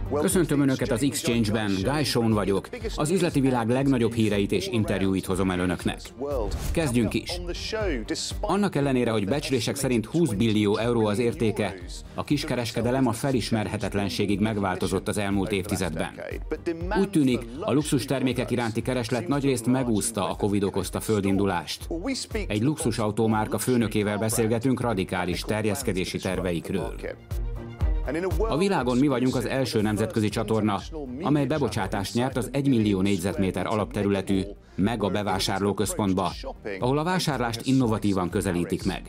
Köszöntöm Önöket az Exchange-ben, Guy Sean vagyok. Az üzleti világ legnagyobb híreit és interjúit hozom el Önöknek. Kezdjünk is. Annak ellenére, hogy becslések szerint 20 billió euró az értéke, a kiskereskedelem a felismerhetetlenségig megváltozott az elmúlt évtizedben. Úgy tűnik, a luxus termékek iránti kereslet nagyrészt megúszta a Covid okozta földindulást. Egy luxusautómárka főnökével beszélgetünk radikális terjeszkedési terveikről. A világon mi vagyunk az első nemzetközi csatorna, amely bebocsátást nyert az 1 millió négyzetméter alapterületű Mega bevásárlóközpontba, ahol a vásárlást innovatívan közelítik meg.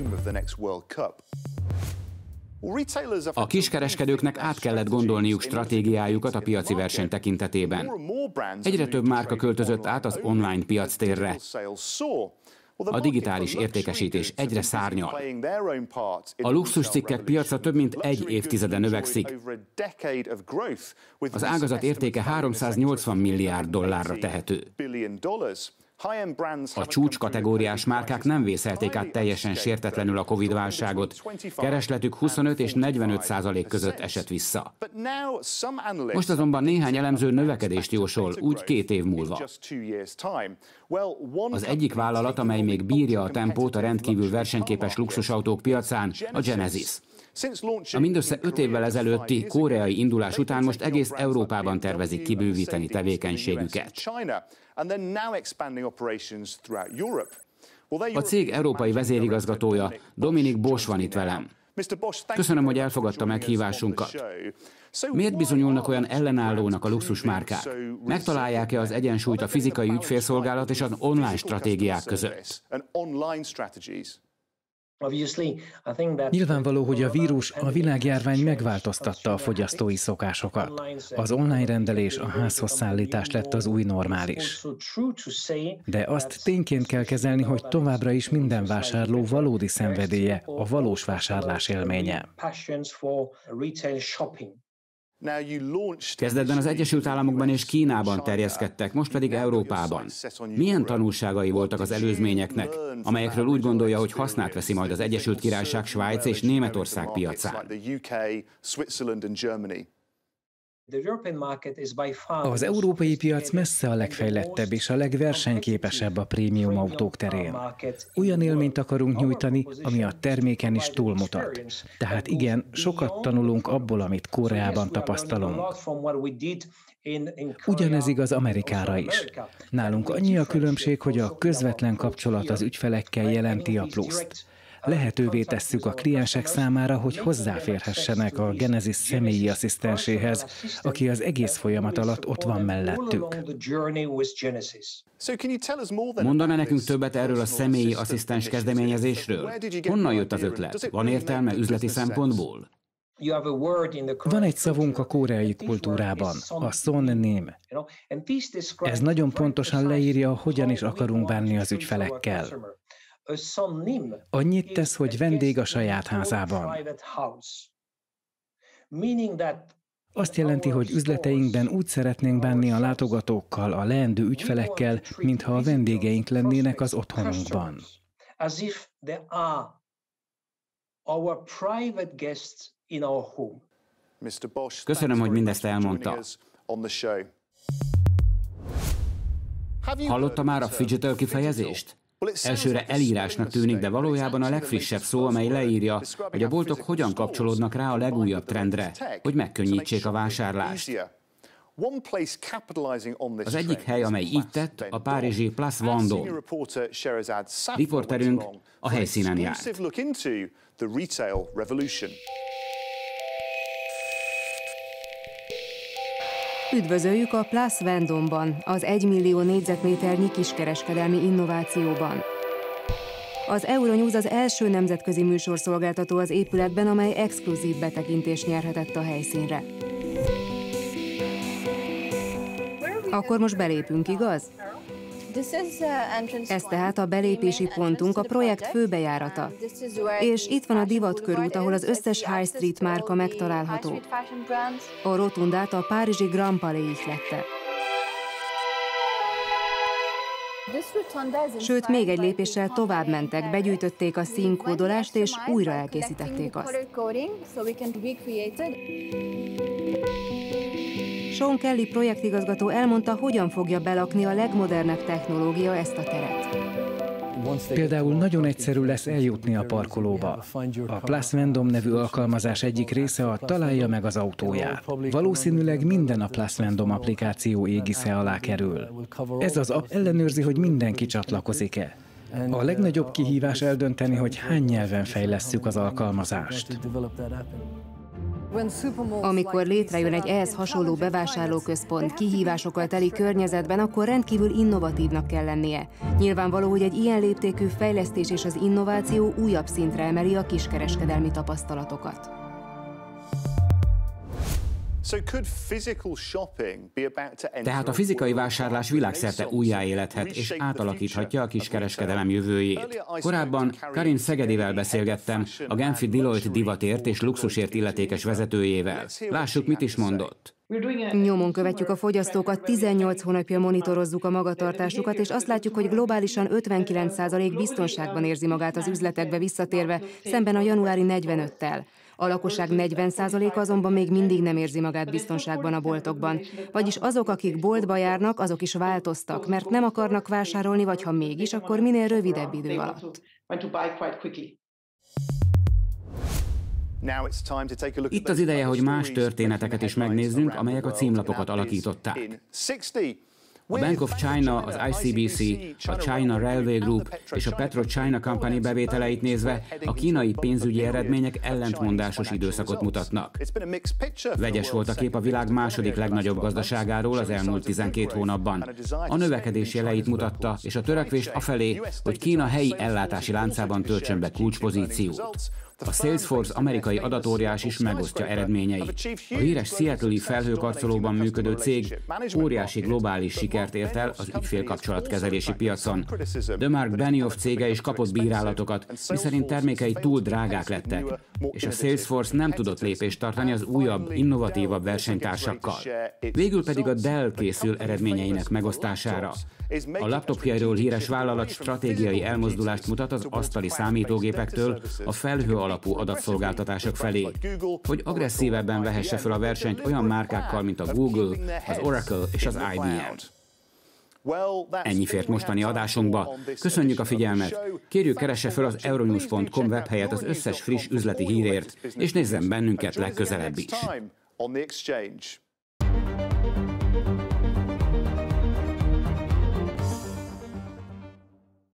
A kiskereskedőknek át kellett gondolniuk stratégiájukat a piaci verseny tekintetében. Egyre több márka költözött át az online piactérre. A digitális értékesítés egyre szárnyal. A luxuscikkek piaca több mint egy évtizede növekszik. Az ágazat értéke 380 milliárd dollárra tehető. A csúcskategóriás márkák nem vészelték át teljesen sértetlenül a Covid-válságot. Keresletük 25 és 45% között esett vissza. Most azonban néhány elemző növekedést jósol, úgy 2 év múlva. Az egyik vállalat, amely még bírja a tempót a rendkívül versenyképes luxusautók piacán, a Genesis. A mindössze 5 évvel ezelőtti koreai indulás után most egész Európában tervezik kibővíteni tevékenységüket. A cég európai vezérigazgatója, Dominic Bosch van itt velem. Köszönöm, hogy elfogadta meghívásunkat. Miért bizonyulnak olyan ellenállónak a luxusmárkák? Megtalálják-e az egyensúlyt a fizikai ügyfélszolgálat és az online stratégiák között? Nyilvánvaló, hogy a vírus, a világjárvány megváltoztatta a fogyasztói szokásokat. Az online rendelés, a házhoz szállítás lett az új normális. De azt tényként kell kezelni, hogy továbbra is minden vásárló valódi szenvedélye, a valós vásárlás élménye. Kezdetben az Egyesült Államokban és Kínában terjeszkedtek, most pedig Európában. Milyen tanulságai voltak az előzményeknek, amelyekről úgy gondolja, hogy hasznát veszi majd az Egyesült Királyság, Svájc és Németország piacán? Az európai piac messze a legfejlettebb és a legversenyképesebb a prémium autók terén. Olyan élményt akarunk nyújtani, ami a terméken is túlmutat. Tehát igen, sokat tanulunk abból, amit Koreában tapasztalunk. Ugyanez igaz Amerikára is. Nálunk annyi a különbség, hogy a közvetlen kapcsolat az ügyfelekkel jelenti a pluszt. Lehetővé tesszük a kliensek számára, hogy hozzáférhessenek a Genesis személyi asszisztenséhez, aki az egész folyamat alatt ott van mellettük. Mondaná nekünk többet erről a személyi asszisztens kezdeményezésről? Honnan jött az ötlet? Van értelme üzleti szempontból? Van egy szavunk a koreai kultúrában, a Sonnim. Ez nagyon pontosan leírja, hogyan is akarunk bánni az ügyfelekkel. Annyit tesz, hogy vendég a saját házában. Azt jelenti, hogy üzleteinkben úgy szeretnénk bánni a látogatókkal, a leendő ügyfelekkel, mintha a vendégeink lennének az otthonunkban. Köszönöm, hogy mindezt elmondta. Hallotta már a fidgetal kifejezést? Elsőre elírásnak tűnik, de valójában a legfrissebb szó, amely leírja, hogy a boltok hogyan kapcsolódnak rá a legújabb trendre, hogy megkönnyítsék a vásárlást. Az egyik hely, amely így tett, a párizsi Place Vendôme. Riporterünk a helyszínen járt. Üdvözöljük a Place Vendôme-ban, az 1 millió négyzetméternyi kiskereskedelmi innovációban. Az Euronews az első nemzetközi műsorszolgáltató az épületben, amely exkluzív betekintést nyerhetett a helyszínre. Akkor most belépünk, igaz? Ez tehát a belépési pontunk, a projekt főbejárata. És itt van a divatkörút, ahol az összes High Street márka megtalálható. A rotundát a párizsi Grand Palais ihlette. Sőt, még egy lépéssel tovább mentek, begyűjtötték a színkódolást és újra elkészítették azt. Sean Kelly projektigazgató elmondta, hogyan fogja belakni a legmodernebb technológia ezt a teret. Például nagyon egyszerű lesz eljutni a parkolóba. A Plus Vendom nevű alkalmazás egyik része a találja meg az autóját. Valószínűleg minden a Plus Vendom applikáció égisze alá kerül. Ez az app ellenőrzi, hogy mindenki csatlakozik-e. A legnagyobb kihívás eldönteni, hogy hány nyelven fejlesszük az alkalmazást. Amikor létrejön egy ehhez hasonló bevásárlóközpont kihívásokkal teli környezetben, akkor rendkívül innovatívnak kell lennie. Nyilvánvaló, hogy egy ilyen léptékű fejlesztés és az innováció újabb szintre emeli a kiskereskedelmi tapasztalatokat. Tehát a fizikai vásárlás világszerte újjáéledhet és átalakíthatja a kiskereskedelem jövőjét. Korábban Karin Szegedivel beszélgettem, a genfi Deloitte divatért és luxusért illetékes vezetőjével. Lássuk, mit is mondott. Nyomon követjük a fogyasztókat, 18 hónapja monitorozzuk a magatartásukat, és azt látjuk, hogy globálisan 59% biztonságban érzi magát az üzletekbe visszatérve, szemben a januári 45-tel. A lakosság 40%-a azonban még mindig nem érzi magát biztonságban a boltokban. Vagyis azok, akik boltba járnak, azok is változtak, mert nem akarnak vásárolni, vagy ha mégis, akkor minél rövidebb idő alatt. Itt az ideje, hogy más történeteket is megnézzünk, amelyek a címlapokat alakították. A Bank of China, az ICBC, a China Railway Group és a Petro China Company bevételeit nézve a kínai pénzügyi eredmények ellentmondásos időszakot mutatnak. Vegyes volt a kép a világ második legnagyobb gazdaságáról az elmúlt 12 hónapban. A növekedés jeleit mutatta, és a törekvést afelé, hogy Kína helyi ellátási láncában töltsön be kulcspozíciót. A Salesforce amerikai adatóriás is megosztja eredményeit. A híres Seattle-i felhőkarcolóban működő cég óriási globális sikert ért el az ügyfélkapcsolatkezelési piacon. De Mark Benioff cége is kapott bírálatokat, miszerint termékei túl drágák lettek, és a Salesforce nem tudott lépést tartani az újabb, innovatívabb versenytársakkal. Végül pedig a Dell készül eredményeinek megosztására. A laptopjairól híres vállalat stratégiai elmozdulást mutat az asztali számítógépektől a felhő alapú adatszolgáltatások felé, hogy agresszívebben vehesse fel a versenyt olyan márkákkal, mint a Google, az Oracle és az IBM. Ennyi fért mostani adásunkba. Köszönjük a figyelmet! Kérjük, keresse fel az euronews.com webhelyet az összes friss üzleti hírért, és nézzen bennünket legközelebb is!